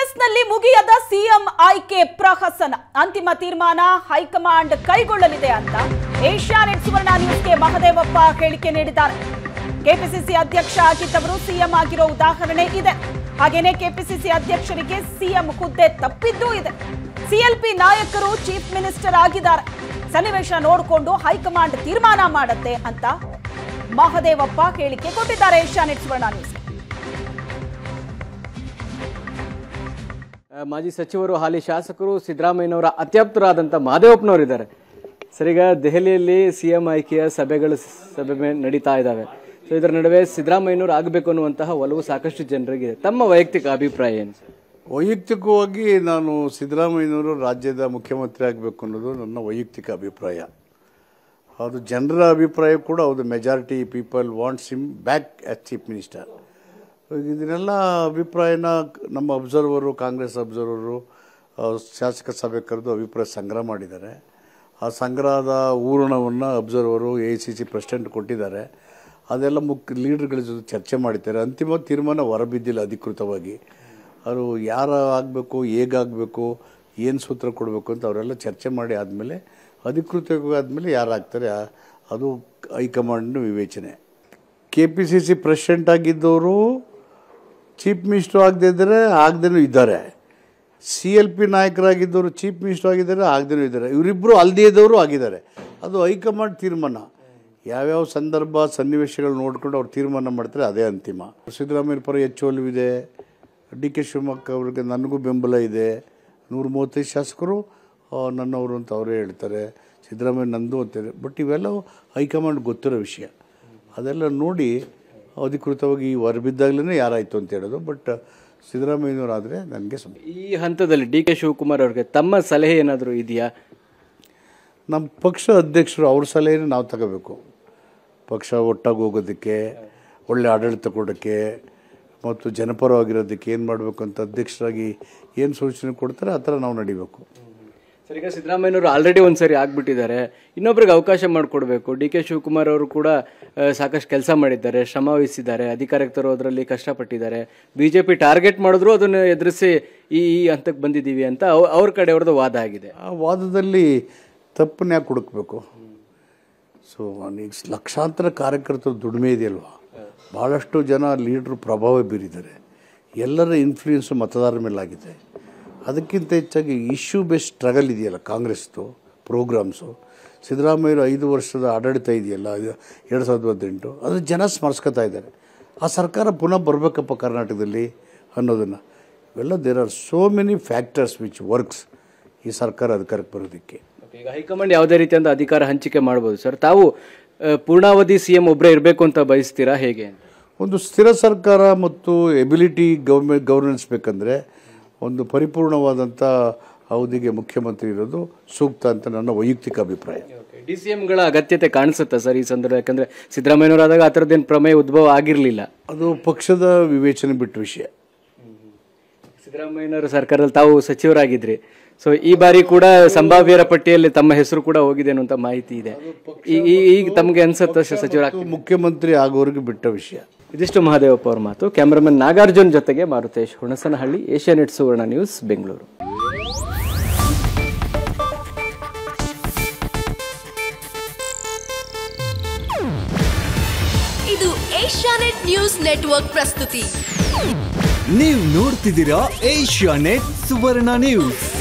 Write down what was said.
ಕಾಂಗ್ರೆಸ್ನಲ್ಲಿ ಮುಗಿಯದ ಸಿಎಂ ಆಯ್ಕೆ ಪ್ರಹಸನ. ಅಂತಿಮ ತೀರ್ಮಾನ ಹೈಕಮಾಂಡ್ ಕೈಗೊಳ್ಳಲಿದೆ ಅಂತ ಏಷ್ಯಾನೆಟ್ ಸುವರ್ಣ ನ್ಯೂಸ್ಗೆ ಮಹದೇವಪ್ಪ ಹೇಳಿಕೆ ನೀಡಿದ್ದಾರೆ. ಕೆಪಿಸಿಸಿ ಅಧ್ಯಕ್ಷ ಆಗಿದ್ದವರು ಸಿಎಂ ಆಗಿರೋ ಉದಾಹರಣೆ ಇದೆ. ಹಾಗೇನೇ ಕೆಪಿಸಿಸಿ ಅಧ್ಯಕ್ಷರಿಗೆ ಸಿಎಂ ಹುದ್ದೆ ತಪ್ಪಿದ್ದೂ ಇದೆ. ಸಿಎಲ್ಪಿ ನಾಯಕರು ಚೀಫ್ ಮಿನಿಸ್ಟರ್ ಆಗಿದ್ದಾರೆ. ಸನ್ನಿವೇಶ ನೋಡಿಕೊಂಡು ಹೈಕಮಾಂಡ್ ತೀರ್ಮಾನ ಮಾಡುತ್ತೆ ಅಂತ ಮಹದೇವಪ್ಪ ಹೇಳಿಕೆ ಕೊಟ್ಟಿದ್ದಾರೆ ಏಷ್ಯಾನೆಟ್ ಸುವರ್ಣ ನ್ಯೂಸ್. ಮಾಜಿ ಸಚಿವರು ಹಾಲಿ ಶಾಸಕರು ಸಿದ್ದರಾಮಯ್ಯನವರ ಅತ್ಯಾಪ್ತರಾದಂಥ ಮಹದೇವಪ್ಪನವರಿದ್ದಾರೆ. ಸರಿಗ ದೆಹಲಿಯಲ್ಲಿ ಸಿಎಂ ಆಯ್ಕೆಯ ಸಭೆ ನಡೀತಾ ಇದ್ದಾವೆ. ಸೊ ಇದರ ನಡುವೆ ಸಿದ್ದರಾಮಯ್ಯನವರು ಆಗಬೇಕು ಅನ್ನುವಂತಹ ಒಲವು ಸಾಕಷ್ಟು ಜನರಿಗೆ. ತಮ್ಮ ವೈಯಕ್ತಿಕ ಅಭಿಪ್ರಾಯ ಏನು? ವೈಯಕ್ತಿಕವಾಗಿ ನಾನು ಸಿದ್ದರಾಮಯ್ಯನವರು ರಾಜ್ಯದ ಮುಖ್ಯಮಂತ್ರಿ ಆಗಬೇಕು ಅನ್ನೋದು ನನ್ನ ವೈಯಕ್ತಿಕ ಅಭಿಪ್ರಾಯ. ಅದು ಜನರ ಅಭಿಪ್ರಾಯ ಕೂಡ ಹೌದು. Majority people wants him back as chief minister. ಇದನ್ನೆಲ್ಲ ಅಭಿಪ್ರಾಯನ ನಮ್ಮ ಅಬ್ಸರ್ವರು, ಕಾಂಗ್ರೆಸ್ ಅಬ್ಸರ್ವರು ಶಾಸಕ ಸಭೆ ಕರೆದು ಅಭಿಪ್ರಾಯ ಸಂಗ್ರಹ ಮಾಡಿದ್ದಾರೆ. ಆ ಸಂಗ್ರಹದ ಊರಣವನ್ನು ಅಬ್ಸರ್ವರು AICC ಪ್ರೆಸಿಡೆಂಟ್ ಕೊಟ್ಟಿದ್ದಾರೆ. ಅದೆಲ್ಲ ಲೀಡರ್ಗಳ ಜೊತೆ ಚರ್ಚೆ ಮಾಡಿದ್ದಾರೆ. ಅಂತಿಮ ತೀರ್ಮಾನ ಹೊರಬಿದ್ದಿಲ್ಲ ಅಧಿಕೃತವಾಗಿ. ಅವರು ಯಾರು ಆಗಬೇಕು, ಹೇಗಾಗಬೇಕು, ಏನು ಸೂತ್ರ ಕೊಡಬೇಕು ಅಂತ ಅವರೆಲ್ಲ ಚರ್ಚೆ ಮಾಡಿ ಆದಮೇಲೆ ಅಧಿಕೃತವಾಗಿ ಆದಮೇಲೆ ಯಾರು ಆಗ್ತಾರೆ ಅದು ಹೈಕಮಾಂಡ್ನ ವಿವೇಚನೆ. KPCC ಪ್ರೆಸಿಡೆಂಟ್ ಆಗಿದ್ದವರು ಚೀಫ್ ಮಿನಿಸ್ಟರ್ ಆಗದೇನೂ ಇದ್ದಾರೆ. CLP ನಾಯಕರಾಗಿದ್ದವರು ಚೀಫ್ ಮಿನಿಸ್ಟರ್ ಆಗಿದ್ದಾರೆ, ಆಗದೇನೂ ಇದ್ದಾರೆ. ಇವರಿಬ್ಬರು ಅಲ್ಲದೇ ಇದ್ದವರು ಆಗಿದ್ದಾರೆ. ಅದು ಹೈಕಮಾಂಡ್ ತೀರ್ಮಾನ. ಯಾವ್ಯಾವ ಸಂದರ್ಭ ಸನ್ನಿವೇಶಗಳು ನೋಡ್ಕೊಂಡು ಅವ್ರು ತೀರ್ಮಾನ ಮಾಡ್ತಾರೆ, ಅದೇ ಅಂತಿಮ. ಸಿದ್ದರಾಮಯ್ಯ ಪರ ಹೆಚ್ಚು ಒಲವಿದೆ. DK ಶಿವಕುಮಾರ್ ಅವ್ರಿಗೆ ನನಗೂ ಬೆಂಬಲ ಇದೆ. 135 ಶಾಸಕರು ನನ್ನವರು ಅಂತ ಅವರೇ ಹೇಳ್ತಾರೆ. ಸಿದ್ದರಾಮಯ್ಯ ನಂದು ಅಂತಾರೆ. ಬಟ್ ಇವೆಲ್ಲ ಹೈಕಮಾಂಡ್ ಗೊತ್ತಿರೋ ವಿಷಯ. ಅದೆಲ್ಲ ನೋಡಿ ಅಧಿಕೃತವಾಗಿ ಹೊರಬಿದ್ದಾಗಲೇ ಯಾರಾಯಿತು ಅಂತ ಹೇಳೋದು. ಬಟ್ ಸಿದ್ದರಾಮಯ್ಯನವರಾದರೆ ನನಗೆ ಈ ಹಂತದಲ್ಲಿ DK ಶಿವಕುಮಾರ್ ಅವ್ರಿಗೆ ತಮ್ಮ ಸಲಹೆ ಏನಾದರೂ ಇದೆಯಾ? ನಮ್ಮ ಪಕ್ಷ ಅಧ್ಯಕ್ಷರು ಅವ್ರ ಸಲಹೆನೇ ನಾವು ತಗೋಬೇಕು. ಪಕ್ಷ ಒಟ್ಟಾಗಿ ಹೋಗೋದಕ್ಕೆ, ಒಳ್ಳೆ ಆಡಳಿತ ಕೊಡೋಕ್ಕೆ ಮತ್ತು ಜನಪರವಾಗಿರೋದಕ್ಕೆ ಏನು ಮಾಡಬೇಕು ಅಂತ ಅಧ್ಯಕ್ಷರಾಗಿ ಏನು ಸೂಚನೆ ಕೊಡ್ತಾರೆ ಆ ಥರ ನಾವು ನಡಿಬೇಕು. ಸರ್, ಈಗ ಸಿದ್ದರಾಮಯ್ಯನವರು ಆಲ್ರೆಡಿ ಒಂದು ಸರಿ ಆಗಿಬಿಟ್ಟಿದ್ದಾರೆ. ಇನ್ನೊಬ್ರಿಗೆ ಅವಕಾಶ ಮಾಡಿಕೊಡ್ಬೇಕು. DK ಶಿವಕುಮಾರ್ ಅವರು ಕೂಡ ಸಾಕಷ್ಟು ಕೆಲಸ ಮಾಡಿದ್ದಾರೆ, ಶ್ರಮ ವಹಿಸಿದ್ದಾರೆ, ಅಧಿಕಾರಕ್ಕೆ ತರೋದ್ರಲ್ಲಿ ಕಷ್ಟಪಟ್ಟಿದ್ದಾರೆ. BJP ಟಾರ್ಗೆಟ್ ಮಾಡಿದ್ರು ಅದನ್ನು ಎದುರಿಸಿ ಈ ಹಂತಕ್ಕೆ ಬಂದಿದ್ದೀವಿ ಅಂತ ಅವ್ರ ಕಡೆಯವ್ರದ್ದು ವಾದ ಆಗಿದೆ. ಆ ವಾದದಲ್ಲಿ ತಪ್ಪನ್ನ ಯಾಕೆ ಹುಡುಕಬೇಕು? ಸೊ ಈಗ ಲಕ್ಷಾಂತರ ಕಾರ್ಯಕರ್ತರ ದುಡಿಮೆ ಇದೆಯಲ್ವಾ, ಭಾಳಷ್ಟು ಜನ ಲೀಡ್ರು ಪ್ರಭಾವ ಬೀರಿದ್ದಾರೆ. ಎಲ್ಲರ ಇನ್ಫ್ಲೂಯೆನ್ಸು ಮತದಾರರ ಮೇಲಾಗಿದೆ. ಅದಕ್ಕಿಂತ ಹೆಚ್ಚಾಗಿ ಇಶ್ಯೂ ಬೇಸ್ಡ್ ಸ್ಟ್ರಗಲ್ ಇದೆಯಲ್ಲ ಕಾಂಗ್ರೆಸ್ದು ಪ್ರೋಗ್ರಾಮ್ಸು. ಸಿದ್ದರಾಮಯ್ಯರು 5 ವರ್ಷದ ಆಡಳಿತ ಇದೆಯಲ್ಲ 2018, ಅದು ಜನ ಸ್ಮರಿಸ್ಕೊತಾ ಇದ್ದಾರೆ. ಆ ಸರ್ಕಾರ ಪುನಃ ಬರಬೇಕಪ್ಪ ಕರ್ನಾಟಕದಲ್ಲಿ ಅನ್ನೋದನ್ನು. ಇವೆಲ್ಲ there are so many factors which works ಈ ಸರ್ಕಾರ ಅಧಿಕಾರಕ್ಕೆ ಬರೋದಕ್ಕೆ. ಈಗ ಹೈಕಮಾಂಡ್ ಯಾವುದೇ ರೀತಿಯಿಂದ ಅಧಿಕಾರ ಹಂಚಿಕೆ ಮಾಡ್ಬೋದು ಸರ್. ತಾವು ಪೂರ್ಣಾವಧಿ CM ಒಬ್ಬರೇ ಇರಬೇಕು ಅಂತ ಬಯಸ್ತೀರಾ, ಹೇಗೆ? ಒಂದು ಸ್ಥಿರ ಸರ್ಕಾರ ಮತ್ತು ಎಬಿಲಿಟಿ ಗವರ್ನೆನ್ಸ್ ಬೇಕಂದರೆ ಒಂದು ಪರಿಪೂರ್ಣವಾದಂಥ ಅವಧಿಗೆ ಮುಖ್ಯಮಂತ್ರಿ ಇರೋದು ಸೂಕ್ತ ಅಂತ ನನ್ನ ವೈಯಕ್ತಿಕ ಅಭಿಪ್ರಾಯ. DCMಗಳ ಅಗತ್ಯತೆ ಕಾಣಿಸುತ್ತಾ ಸರ್ ಈ ಸಂದರ್ಭ? ಯಾಕಂದರೆ ಸಿದ್ದರಾಮಯ್ಯನವರಾದಾಗ ಆ ಥರದ್ದೇನು ಪ್ರಮೇಯ ಉದ್ಭವ ಆಗಿರಲಿಲ್ಲ. ಅದು ಪಕ್ಷದ ವಿವೇಚನೆ ಬಿಟ್ಟ ವಿಷಯ. ಸಿದ್ದರಾಮಯ್ಯನವರ ಸರ್ಕಾರದಲ್ಲಿ ತಾವು ಸಚಿವರಾಗಿದ್ರಿ. ಸೊ ಈ ಬಾರಿ ಕೂಡ ಸಂಭಾವ್ಯರ ಪಟ್ಟಿಯಲ್ಲಿ ತಮ್ಮ ಹೆಸರು ಕೂಡ ಹೋಗಿದೆ ಅನ್ನುವಂಥ ಮಾಹಿತಿ ಇದೆ. ಈಗ ತಮಗೆ ಅನ್ಸುತ್ತೆ ಸಚಿವರ ಮುಖ್ಯಮಂತ್ರಿ ಆಗೋರಿಗೆ ಬಿಟ್ಟ ವಿಷಯ. ಇದಿಷ್ಟು ಮಹದೇವಪ್ಪ ಅವ್ರ ಮಾತು. ಕ್ಯಾಮರಾಮನ್ ನಾಗಾರ್ಜುನ್ ಜೊತೆಗೆ ಮಾರುತೇಶ್, ಹುಣಸನಹಳ್ಳಿ, ಏಷ್ಯಾನೆಟ್ ಸುವರ್ಣ ನ್ಯೂಸ್, ಬೆಂಗಳೂರು. ಇದು ಏಷ್ಯಾನೆಟ್ ನ್ಯೂಸ್ ನೆಟ್ವರ್ಕ್ ಪ್ರಸ್ತುತಿ. ನೀವು ನೋಡ್ತಿದ್ದೀರಾ ಏಷ್ಯಾನೆಟ್ ಸುವರ್ಣ ನ್ಯೂಸ್.